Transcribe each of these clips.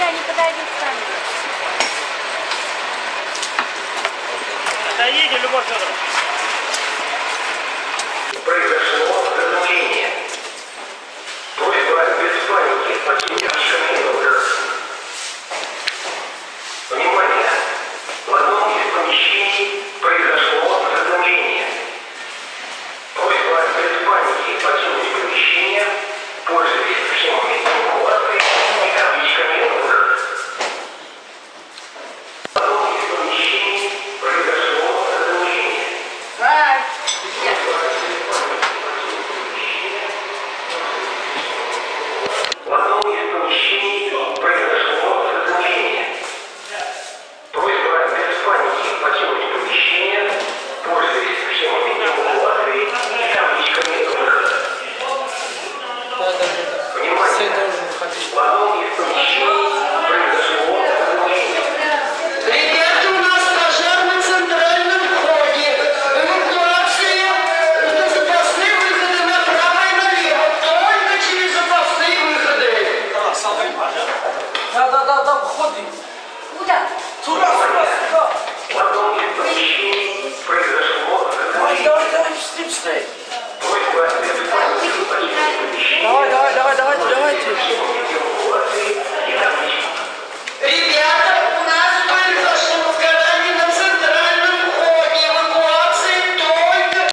они подойдут сами. Отойдите, Любовь Федоровна. Произошло размышление. Просьба без паники покинуть кабинет. Внимание! В одном из помещений произошло размышление. Просьба без паники покинуть помещение, пользуясь схемами эвакуации и табличками выход. В одном из помещений произошло размышление. В одном из помещений произошло размышление. Просьба без паники покинуть помещение, пользуясь схемами эвакуации и табличками выхода. Внимание! В одном из помещений произошло размышление. Ребята, у нас пожар на центральном входе. Эвакуация на запасные выходы направо и налево. Только через запасные выходы. Да, входи. Куда? Туда. В одном из помещений произошло размышление. Давай, быстрее. Просьба без паники покинуть помещение. Давайте. Эвакуации и таблички. Ребята, у нас произошло сгорание на центральном входе. Эвакуация только.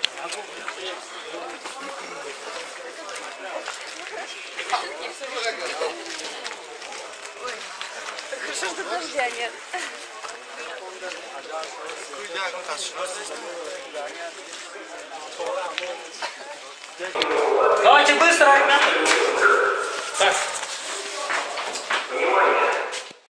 Хорошо, что дождя нет. Давайте быстро, ребята.